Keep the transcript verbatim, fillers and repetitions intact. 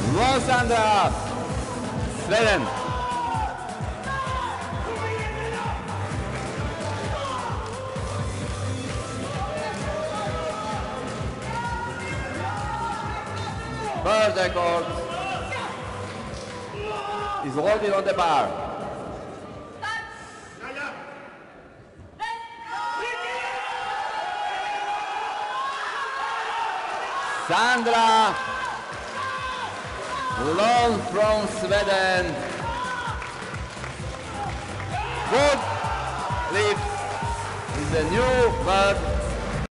Won Sandra, Sweden. World record is holding on the bar. Sandra Lund from Sweden would live in the new world